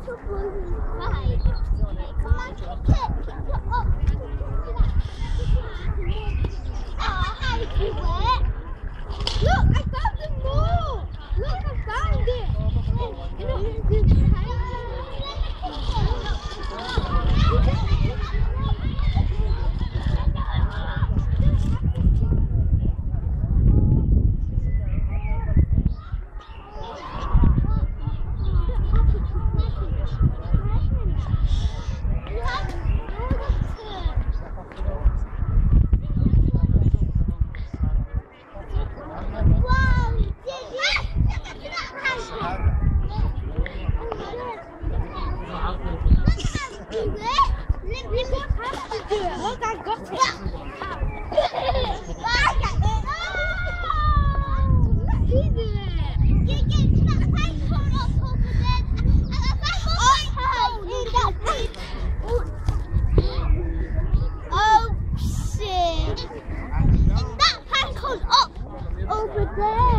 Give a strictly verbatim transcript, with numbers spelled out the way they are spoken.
little boys inside. Come on, kick it. Kick it up. Oh, how did you wet? Look, I found the more. Look, I found it. Look, Look, I got it. I got it. Oh, not easy. You get that pipe cone up over there. Oh, shit. That pipe cone's up over there.